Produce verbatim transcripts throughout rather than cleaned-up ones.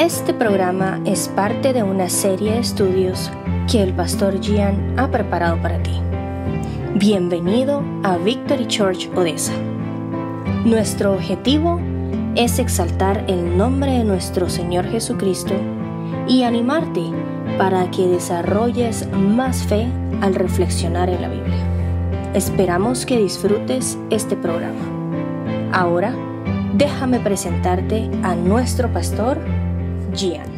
Este programa es parte de una serie de estudios que el pastor Gian ha preparado para ti. Bienvenido a Victory Church Odessa. Nuestro objetivo es exaltar el nombre de nuestro Señor Jesucristo y animarte para que desarrolles más fe al reflexionar en la Biblia. Esperamos que disfrutes este programa. Ahora, déjame presentarte a nuestro pastor, Gian.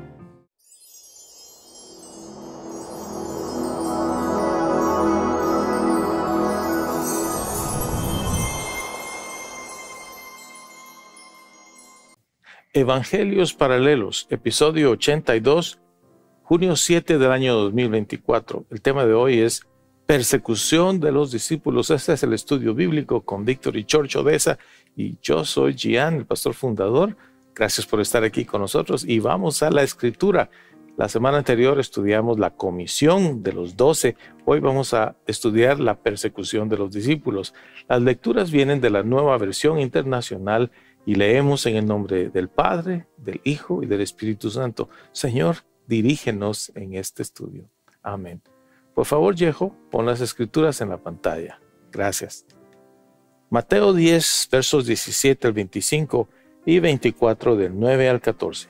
Evangelios Paralelos, episodio ochenta y dos, junio siete del año dos mil veinticuatro. El tema de hoy es persecución de los discípulos. Este es el estudio bíblico con Victory Church Odessa y yo soy Gian, el pastor fundador. Gracias por estar aquí con nosotros y vamos a la escritura. La semana anterior estudiamos la comisión de los doce. Hoy vamos a estudiar la persecución de los discípulos. Las lecturas vienen de la Nueva Versión Internacional y leemos en el nombre del Padre, del Hijo y del Espíritu Santo. Señor, dirígenos en este estudio. Amén. Por favor, Yejo, pon las escrituras en la pantalla. Gracias. Mateo diez, versos diecisiete al veinticinco y veinticuatro del nueve al catorce.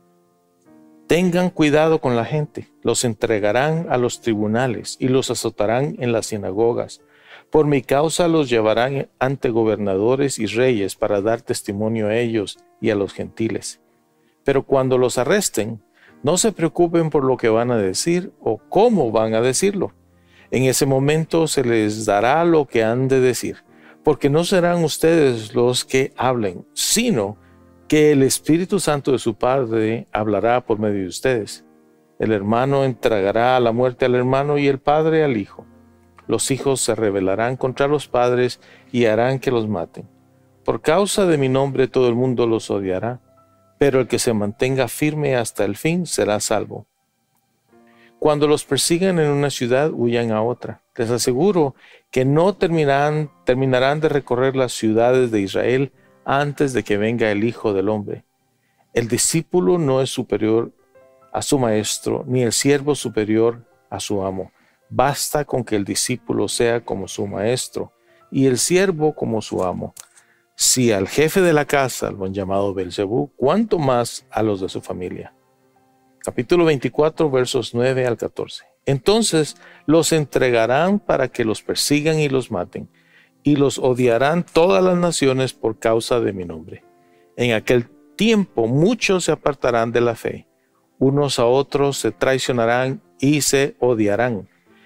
Tengan cuidado con la gente. Los entregarán a los tribunales y los azotarán en las sinagogas. Por mi causa los llevarán ante gobernadores y reyes para dar testimonio a ellos y a los gentiles. Pero cuando los arresten, no se preocupen por lo que van a decir o cómo van a decirlo. En ese momento se les dará lo que han de decir, porque no serán ustedes los que hablen, sino que el Espíritu Santo de su Padre hablará por medio de ustedes. El hermano entregará a la muerte al hermano y el padre al hijo. Los hijos se rebelarán contra los padres y harán que los maten. Por causa de mi nombre todo el mundo los odiará, pero el que se mantenga firme hasta el fin será salvo. Cuando los persigan en una ciudad, huyan a otra. Les aseguro que no terminarán, terminarán de recorrer las ciudades de Israel antes de que venga el Hijo del Hombre. El discípulo no es superior a su maestro, ni el siervo superior a su amo. Basta con que el discípulo sea como su maestro y el siervo como su amo. Si al jefe de la casa lo han llamado Beelzebú, ¿cuánto más a los de su familia? Capítulo veinticuatro, versos nueve al catorce. Entonces los entregarán para que los persigan y los maten, y los odiarán todas las naciones por causa de mi nombre. En aquel tiempo muchos se apartarán de la fe, unos a otros se traicionarán y se odiarán.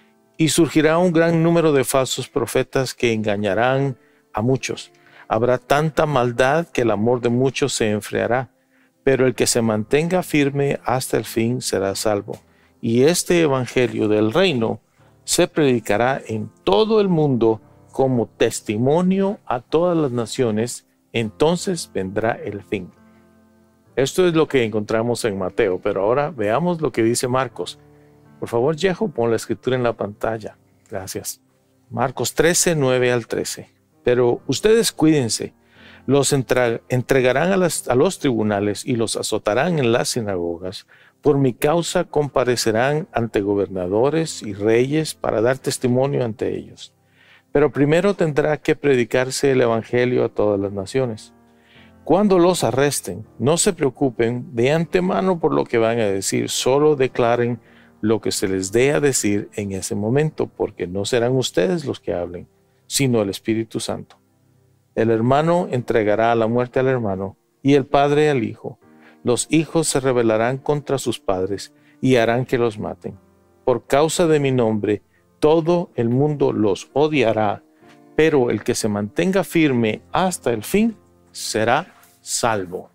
Y surgirá un gran número de falsos profetas que engañarán a muchos. Habrá tanta maldad que el amor de muchos se enfriará, pero el que se mantenga firme hasta el fin será salvo. Y este evangelio del reino se predicará en todo el mundo como testimonio a todas las naciones, entonces vendrá el fin. Esto es lo que encontramos en Mateo, pero ahora veamos lo que dice Marcos. Por favor, Yejo, pon la escritura en la pantalla. Gracias. Marcos trece, nueve al trece. Pero ustedes cuídense, los entre- entregarán a, las, a los tribunales y los azotarán en las sinagogas. Por mi causa comparecerán ante gobernadores y reyes para dar testimonio ante ellos. Pero primero tendrá que predicarse el evangelio a todas las naciones. Cuando los arresten, no se preocupen de antemano por lo que van a decir, solo declaren lo que se les dé a decir en ese momento, porque no serán ustedes los que hablen, sino el Espíritu Santo. El hermano entregará a la muerte al hermano y el padre al hijo. Los hijos se rebelarán contra sus padres y harán que los maten. Por causa de mi nombre, todo el mundo los odiará, pero el que se mantenga firme hasta el fin será salvo.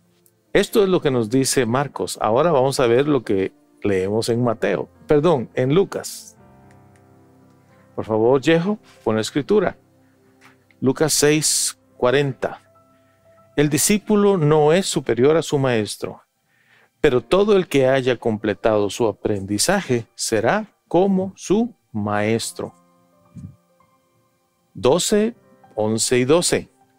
Esto es lo que nos dice Marcos. Ahora vamos a ver lo que leemos en Mateo, perdón, en Lucas. Por favor, Yejo, pon la escritura. Lucas seis, cuarenta. El discípulo no es superior a su maestro, pero todo el que haya completado su aprendizaje será como su maestro. doce, once y doce.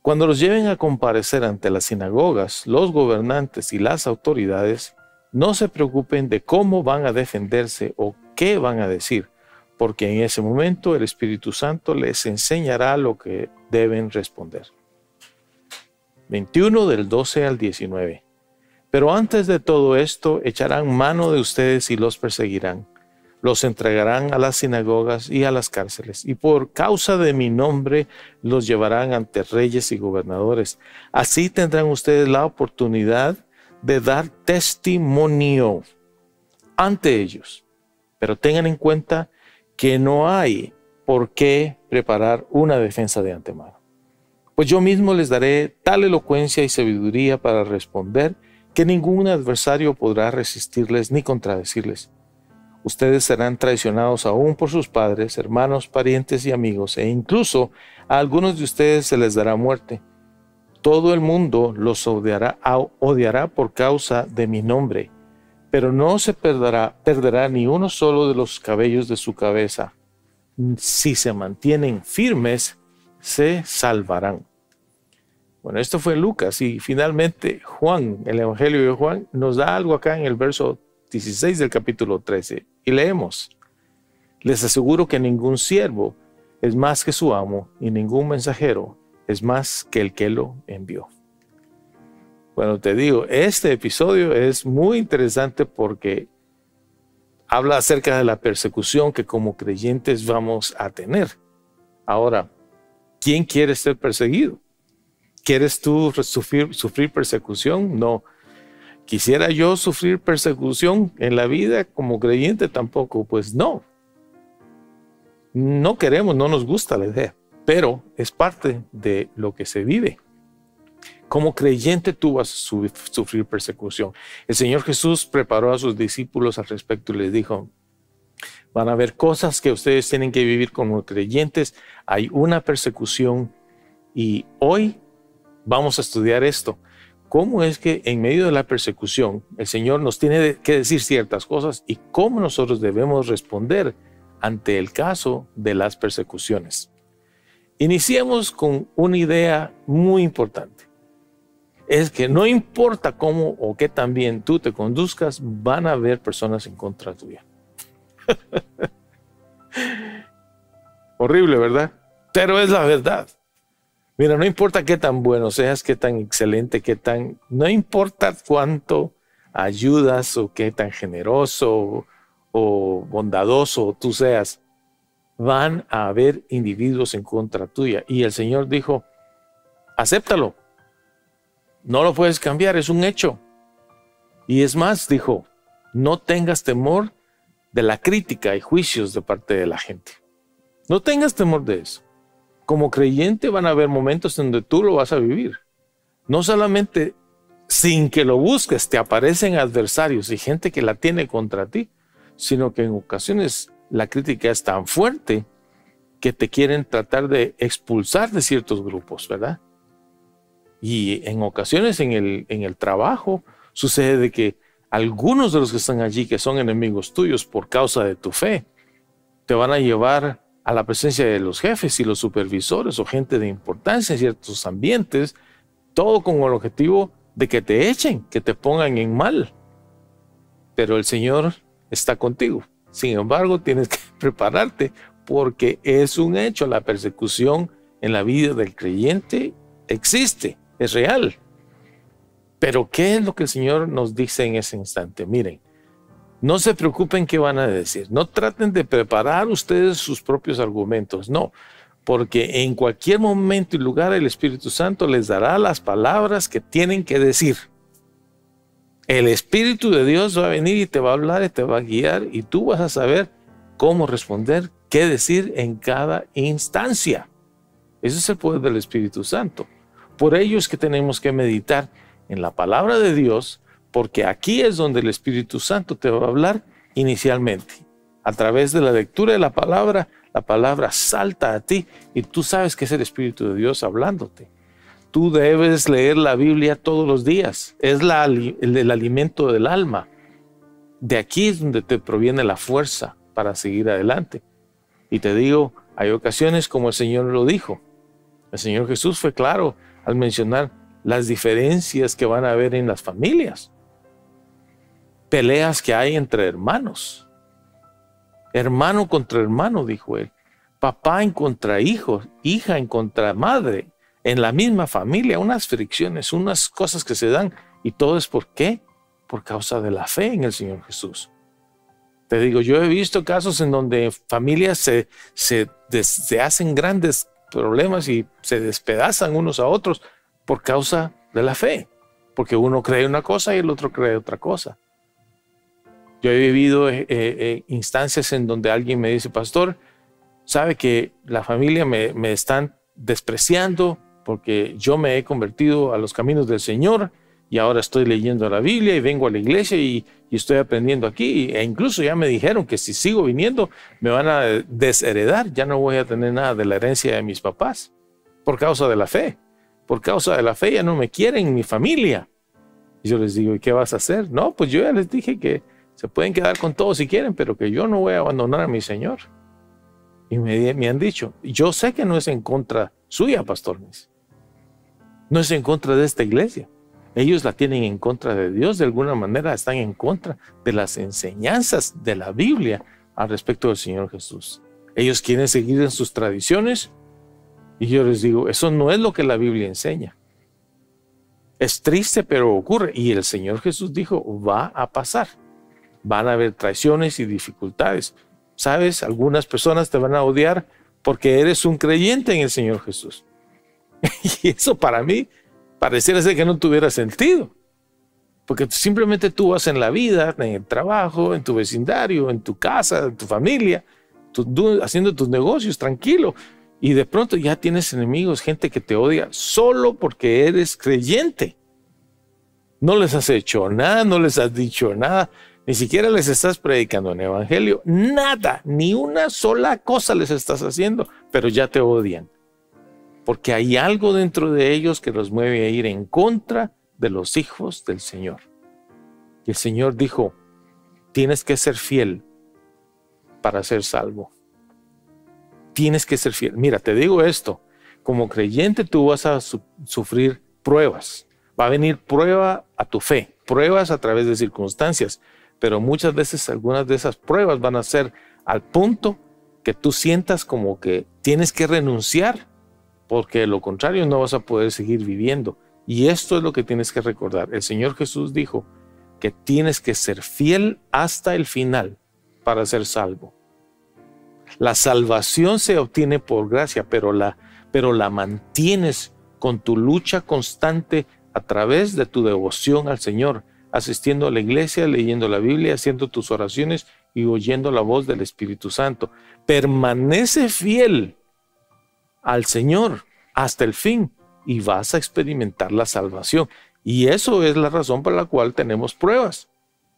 Cuando los lleven a comparecer ante las sinagogas, los gobernantes y las autoridades, no se preocupen de cómo van a defenderse o qué van a decir, porque en ese momento el Espíritu Santo les enseñará lo que deben responder. veintiuno del doce al diecinueve. Pero antes de todo esto, echarán mano de ustedes y los perseguirán. Los entregarán a las sinagogas y a las cárceles, y por causa de mi nombre los llevarán ante reyes y gobernadores. Así tendrán ustedes la oportunidad de dar testimonio ante ellos. Pero tengan en cuenta que no hay por qué preparar una defensa de antemano. Pues yo mismo les daré tal elocuencia y sabiduría para responder que ningún adversario podrá resistirles ni contradecirles. Ustedes serán traicionados aún por sus padres, hermanos, parientes y amigos, e incluso a algunos de ustedes se les dará muerte. Todo el mundo los odiará, odiará por causa de mi nombre, pero no se perderá, perderá ni uno solo de los cabellos de su cabeza. Si se mantienen firmes, se salvarán. Bueno, esto fue Lucas, y finalmente Juan, el Evangelio de Juan, nos da algo acá en el verso dieciséis del capítulo trece, y leemos: les aseguro que ningún siervo es más que su amo, y ningún mensajero es más que el que lo envió. Bueno, te digo, este episodio es muy interesante porque habla acerca de la persecución que como creyentes vamos a tener. Ahora, ¿quién quiere ser perseguido? ¿Quieres tú sufrir, sufrir persecución? No. ¿Quisiera yo sufrir persecución en la vida como creyente? Tampoco. Pues no. No queremos, no nos gusta la idea, pero es parte de lo que se vive. Como creyente tú vas a sufrir persecución. El Señor Jesús preparó a sus discípulos al respecto y les dijo: van a haber cosas que ustedes tienen que vivir como creyentes. Hay una persecución y hoy vamos a estudiar esto. ¿Cómo es que en medio de la persecución el Señor nos tiene que decir ciertas cosas y cómo nosotros debemos responder ante el caso de las persecuciones? Iniciemos con una idea muy importante. Es que no importa cómo o qué tan bien tú te conduzcas, van a haber personas en contra tuya. Horrible, ¿verdad? Pero es la verdad. Mira, no importa qué tan bueno seas, qué tan excelente, qué tan... No importa cuánto ayudas o qué tan generoso o, o bondadoso tú seas, van a haber individuos en contra tuya. Y el Señor dijo: acéptalo. No lo puedes cambiar, es un hecho. Y es más, dijo, no tengas temor de la crítica y juicios de parte de la gente. No tengas temor de eso. Como creyente van a haber momentos donde tú lo vas a vivir. No solamente sin que lo busques te aparecen adversarios y gente que la tiene contra ti, sino que en ocasiones la crítica es tan fuerte que te quieren tratar de expulsar de ciertos grupos, ¿verdad? Y en ocasiones en el, en el trabajo sucede de que algunos de los que están allí, que son enemigos tuyos por causa de tu fe, te van a llevar a la presencia de los jefes y los supervisores o gente de importancia en ciertos ambientes, todo con el objetivo de que te echen, que te pongan en mal. Pero el Señor está contigo. Sin embargo, tienes que prepararte porque es un hecho. La persecución en la vida del creyente existe, es real. Pero ¿qué es lo que el Señor nos dice en ese instante? Miren, no se preocupen qué van a decir. No traten de preparar ustedes sus propios argumentos. No, porque en cualquier momento y lugar el Espíritu Santo les dará las palabras que tienen que decir. El Espíritu de Dios va a venir y te va a hablar y te va a guiar y tú vas a saber cómo responder, qué decir en cada instancia. Ese es el poder del Espíritu Santo. Por ello es que tenemos que meditar en la palabra de Dios, porque aquí es donde el Espíritu Santo te va a hablar inicialmente. A través de la lectura de la palabra, la palabra salta a ti y tú sabes que es el Espíritu de Dios hablándote. Tú debes leer la Biblia todos los días. Es la, el, el alimento del alma. De aquí es donde te proviene la fuerza para seguir adelante. Y te digo, hay ocasiones como el Señor lo dijo. El Señor Jesús fue claro al mencionar las diferencias que van a haber en las familias. Peleas que hay entre hermanos. Hermano contra hermano, dijo él. Papá en contra hijo, hija en contra madre. En la misma familia, unas fricciones, unas cosas que se dan. ¿Y todo es por qué? Por causa de la fe en el Señor Jesús. Te digo, yo he visto casos en donde familias se, se, des, se hacen grandes problemas y se despedazan unos a otros por causa de la fe. Porque uno cree una cosa y el otro cree otra cosa. Yo he vivido eh, eh, instancias en donde alguien me dice, pastor, sabe que la familia me, me están despreciando porque yo me he convertido a los caminos del Señor y ahora estoy leyendo la Biblia y vengo a la iglesia y, y estoy aprendiendo aquí. E incluso ya me dijeron que si sigo viniendo me van a desheredar. Ya no voy a tener nada de la herencia de mis papás por causa de la fe. Por causa de la fe ya no me quieren mi familia. Y yo les digo, ¿y qué vas a hacer? No, pues yo ya les dije que se pueden quedar con todo si quieren, pero que yo no voy a abandonar a mi Señor. Y me, me han dicho, yo sé que no es en contra suya, pastor. No es en contra de esta iglesia. Ellos la tienen en contra de Dios. De alguna manera están en contra de las enseñanzas de la Biblia al respecto del Señor Jesús. Ellos quieren seguir en sus tradiciones. Y yo les digo, eso no es lo que la Biblia enseña. Es triste, pero ocurre. Y el Señor Jesús dijo, va a pasar. Van a haber traiciones y dificultades. ¿Sabes? Algunas personas te van a odiar porque eres un creyente en el Señor Jesús. Y eso para mí pareciera ser que no tuviera sentido. Porque simplemente tú vas en la vida, en el trabajo, en tu vecindario, en tu casa, en tu familia, tú, haciendo tus negocios tranquilo. Y de pronto ya tienes enemigos, gente que te odia solo porque eres creyente. No les has hecho nada, no les has dicho nada. Ni siquiera les estás predicando en evangelio, nada, ni una sola cosa les estás haciendo, pero ya te odian. Porque hay algo dentro de ellos que los mueve a ir en contra de los hijos del Señor. Y el Señor dijo, tienes que ser fiel para ser salvo. Tienes que ser fiel. Mira, te digo esto, como creyente tú vas a su- sufrir pruebas. Va a venir prueba a tu fe, pruebas a través de circunstancias. Pero muchas veces algunas de esas pruebas van a ser al punto que tú sientas como que tienes que renunciar, porque de lo contrario no vas a poder seguir viviendo. Y esto es lo que tienes que recordar. El Señor Jesús dijo que tienes que ser fiel hasta el final para ser salvo. La salvación se obtiene por gracia, pero la, pero la mantienes con tu lucha constante a través de tu devoción al Señor, asistiendo a la iglesia, leyendo la Biblia, haciendo tus oraciones y oyendo la voz del Espíritu Santo. Permanece fiel al Señor hasta el fin y vas a experimentar la salvación. Y eso es la razón por la cual tenemos pruebas.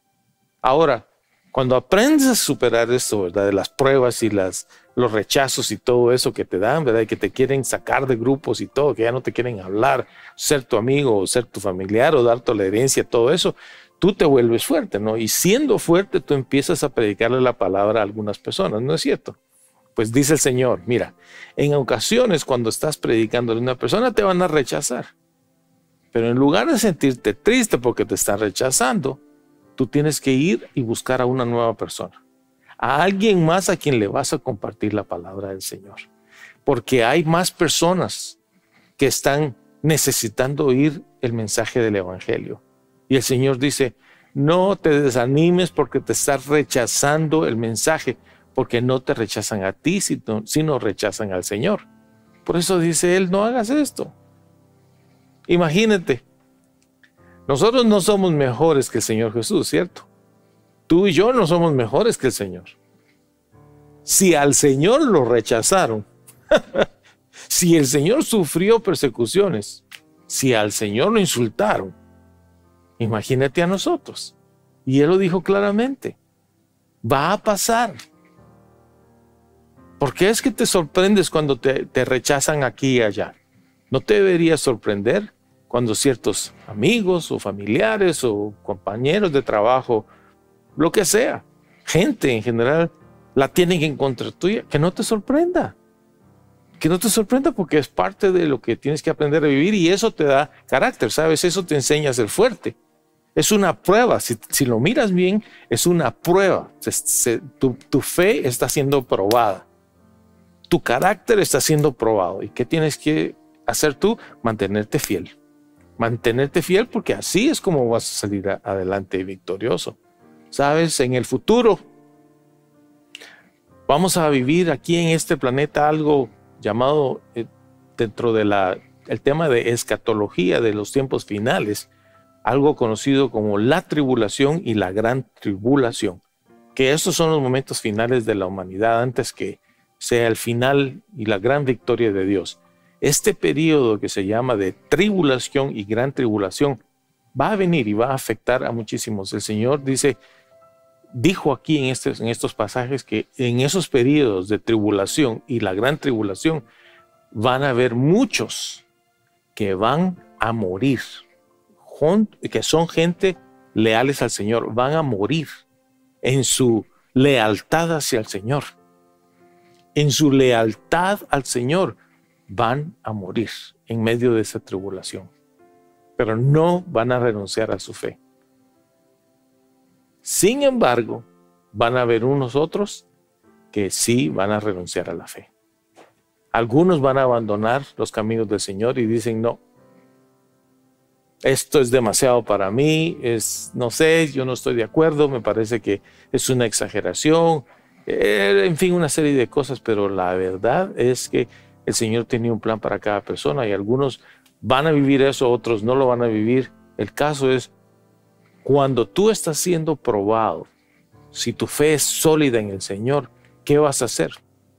Ahora, cuando aprendes a superar esto, ¿verdad? De las pruebas y las, los rechazos y todo eso que te dan, ¿verdad? Y que te quieren sacar de grupos y todo, que ya no te quieren hablar, ser tu amigo o ser tu familiar o dar tolerancia, todo eso, tú te vuelves fuerte, ¿no? Y siendo fuerte, tú empiezas a predicarle la palabra a algunas personas, ¿no es cierto? Pues dice el Señor, mira, en ocasiones cuando estás predicando a una persona te van a rechazar, pero en lugar de sentirte triste porque te están rechazando, tú tienes que ir y buscar a una nueva persona, a alguien más a quien le vas a compartir la palabra del Señor. Porque hay más personas que están necesitando oír el mensaje del Evangelio. Y el Señor dice, no te desanimes porque te estás rechazando el mensaje, porque no te rechazan a ti, sino, sino rechazan al Señor. Por eso dice Él, no hagas esto. Imagínate. Nosotros no somos mejores que el Señor Jesús, ¿cierto? Tú y yo no somos mejores que el Señor. Si al Señor lo rechazaron, si el Señor sufrió persecuciones, si al Señor lo insultaron, imagínate a nosotros. Y Él lo dijo claramente, va a pasar. ¿Por qué es que te sorprendes cuando te, te rechazan aquí y allá? ¿No te debería sorprender cuando ciertos amigos o familiares o compañeros de trabajo, lo que sea, gente en general, la tienen en contra tuya? Que no te sorprenda. que no te sorprenda porque es parte de lo que tienes que aprender a vivir y eso te da carácter, ¿sabes? Eso te enseña a ser fuerte. Es una prueba, si, si lo miras bien, es una prueba. Se, se, tu, tu fe está siendo probada. Tu carácter está siendo probado. ¿Y qué tienes que hacer tú? Mantenerte fiel. Mantenerte fiel porque así es como vas a salir a, adelante y victorioso. ¿Sabes? En el futuro vamos a vivir aquí en este planeta algo llamado eh, dentro de la, el tema de escatología de los tiempos finales, algo conocido como la tribulación y la gran tribulación, que estos son los momentos finales de la humanidad antes que sea el final y la gran victoria de Dios. Este periodo que se llama de tribulación y gran tribulación va a venir y va a afectar a muchísimos. El Señor dice, dijo aquí en estos, en estos pasajes que en esos periodos de tribulación y la gran tribulación van a haber muchos que van a morir, que son gente leales al Señor, van a morir en su lealtad hacia el Señor. En su lealtad al Señor van a morir en medio de esa tribulación, pero no van a renunciar a su fe. Sin embargo, van a haber unos otros que sí van a renunciar a la fe. Algunos van a abandonar los caminos del Señor y dicen, no, esto es demasiado para mí, es, no sé, yo no estoy de acuerdo, me parece que es una exageración, eh, en fin, una serie de cosas, pero la verdad es que el Señor tiene un plan para cada persona y algunos van a vivir eso, otros no lo van a vivir. El caso es, cuando tú estás siendo probado, si tu fe es sólida en el Señor, ¿qué vas a hacer?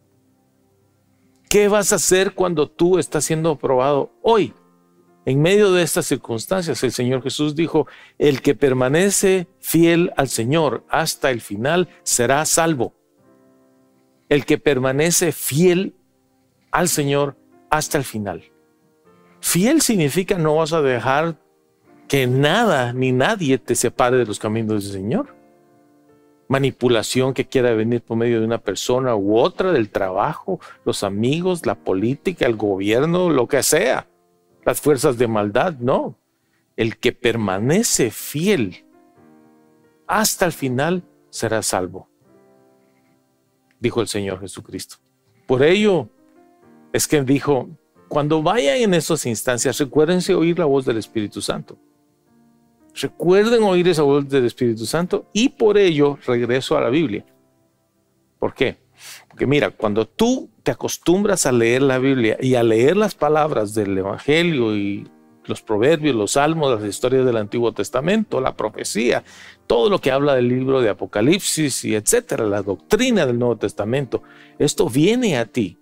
¿Qué vas a hacer cuando tú estás siendo probado hoy? En medio de estas circunstancias, el Señor Jesús dijo, el que permanece fiel al Señor hasta el final será salvo. El que permanece fiel al Señor hasta el final. Fiel significa no vas a dejar que nada ni nadie te separe de los caminos del Señor. Manipulación que quiera venir por medio de una persona u otra, del trabajo, los amigos, la política, el gobierno, lo que sea. Las fuerzas de maldad, no. El que permanece fiel hasta el final será salvo, dijo el Señor Jesucristo. Por ello es que dijo, cuando vayan en esas instancias, recuérdense oír la voz del Espíritu Santo. Recuerden oír esa voz del Espíritu Santo y por ello regreso a la Biblia. ¿Por qué? Porque mira, cuando tú te acostumbras a leer la Biblia y a leer las palabras del Evangelio y los proverbios, los salmos, las historias del Antiguo Testamento, la profecía, todo lo que habla del libro de Apocalipsis y etcétera, la doctrina del Nuevo Testamento, esto viene a ti.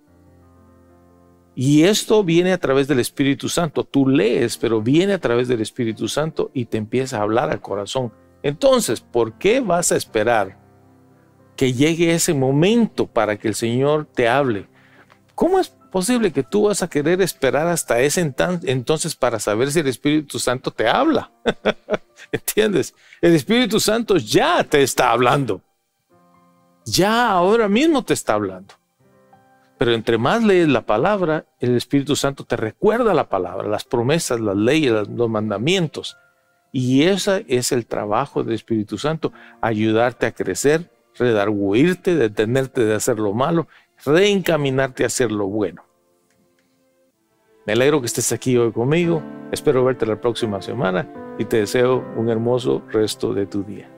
Y esto viene a través del Espíritu Santo. Tú lees, pero viene a través del Espíritu Santo y te empieza a hablar al corazón. Entonces, ¿por qué vas a esperar que llegue ese momento para que el Señor te hable? ¿Cómo es posible que tú vas a querer esperar hasta ese entonces para saber si el Espíritu Santo te habla? ¿Entiendes? El Espíritu Santo ya te está hablando. Ya ahora mismo te está hablando. Pero entre más lees la palabra, el Espíritu Santo te recuerda la palabra, las promesas, las leyes, los mandamientos. Y ese es el trabajo del Espíritu Santo, ayudarte a crecer, redarguirte, detenerte de hacer lo malo, reencaminarte a hacer lo bueno. Me alegro que estés aquí hoy conmigo, espero verte la próxima semana y te deseo un hermoso resto de tu día.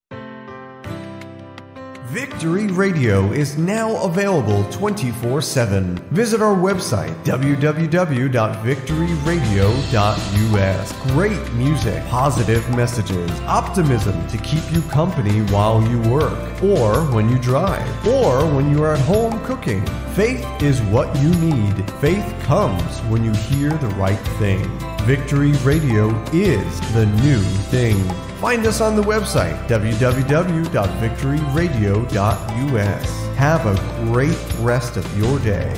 Victory Radio is now available twenty-four seven. Visit our website, w w w dot victory radio dot u s. Great music, positive messages, optimism to keep you company while you work, or when you drive, or when you are at home cooking. Faith is what you need. Faith comes when you hear the right thing. Victory Radio is the new thing. Find us on the website, w w w dot victory radio dot u s. Have a great rest of your day.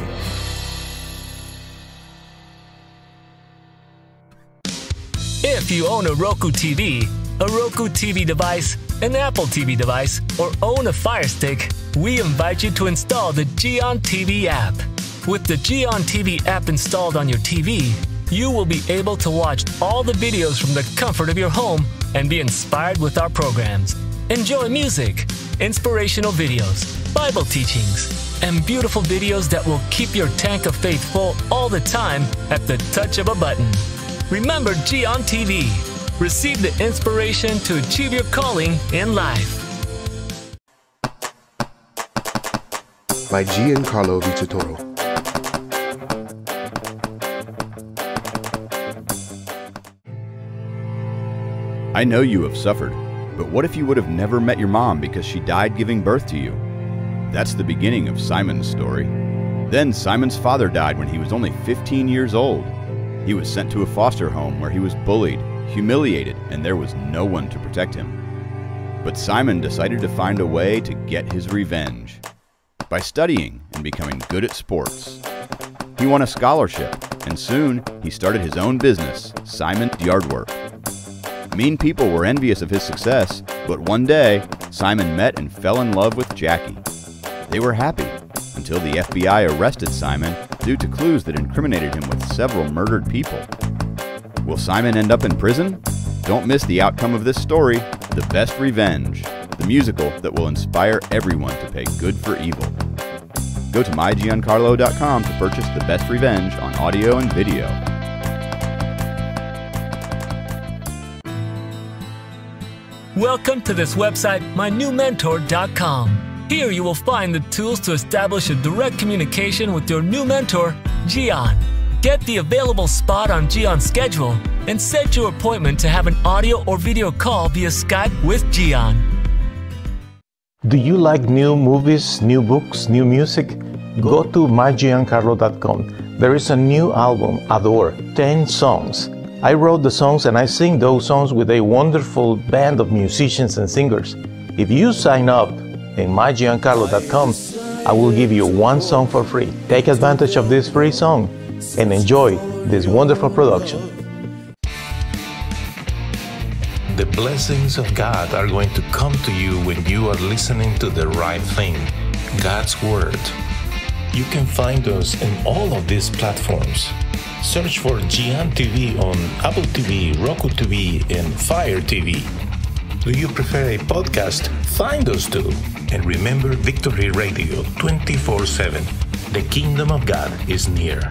If you own a Roku T V, a Roku T V device, an Apple T V device, or own a Fire Stick, we invite you to install the Gion T V app. With the Gion T V app installed on your T V, you will be able to watch all the videos from the comfort of your home and be inspired with our programs. Enjoy music, inspirational videos, Bible teachings, and beautiful videos that will keep your tank of faith full all the time at the touch of a button. Remember Gion T V. Receive the inspiration to achieve your calling in life. By Giancarlo Vitatoro. I know you have suffered, but what if you would have never met your mom because she died giving birth to you? That's the beginning of Simon's story. Then Simon's father died when he was only fifteen years old. He was sent to a foster home where he was bullied, humiliated, and there was no one to protect him. But Simon decided to find a way to get his revenge by studying and becoming good at sports. He won a scholarship, and soon he started his own business, Simon's Yardwork. Mean people were envious of his success, but one day, Simon met and fell in love with Jackie. They were happy until the F B I arrested Simon due to clues that incriminated him with several murdered people. Will Simon end up in prison? Don't miss the outcome of this story, The Best Revenge, the musical that will inspire everyone to pay good for evil. Go to my giancarlo dot com to purchase The Best Revenge on audio and video. Welcome to this website, my new mentor dot com. Here you will find the tools to establish a direct communication with your new mentor, Gion. Get the available spot on Gion's schedule and set your appointment to have an audio or video call via Skype with Gion. Do you like new movies, new books, new music? Go to my giancarlo dot com. There is a new album, Adore, ten songs. I wrote the songs and I sing those songs with a wonderful band of musicians and singers. If you sign up in my giancarlo dot com, I will give you one song for free. Take advantage of this free song and enjoy this wonderful production. The blessings of God are going to come to you when you are listening to the right thing, God's Word. You can find us in all of these platforms. Search for Gion T V on Apple T V, Roku T V, and Fire T V. Do you prefer a podcast? Find those too. And remember Victory Radio twenty-four seven. The kingdom of God is near.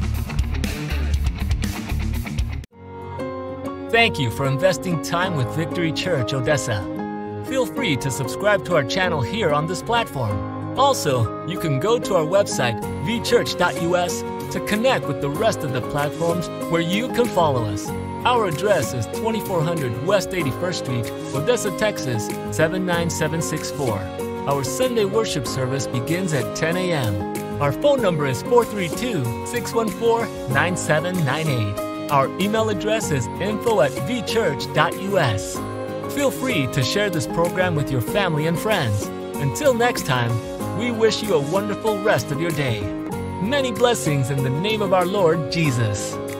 Thank you for investing time with Victory Church Odessa. Feel free to subscribe to our channel here on this platform. Also, you can go to our website, v church dot u s, to connect with the rest of the platforms where you can follow us. Our address is twenty-four hundred West eighty-first Street, Odessa, Texas, seven nine seven six four. Our Sunday worship service begins at ten a m Our phone number is four three two, six one four, nine seven nine eight. Our email address is info at v church dot u s. Feel free to share this program with your family and friends. Until next time, we wish you a wonderful rest of your day. Many blessings in the name of our Lord Jesus.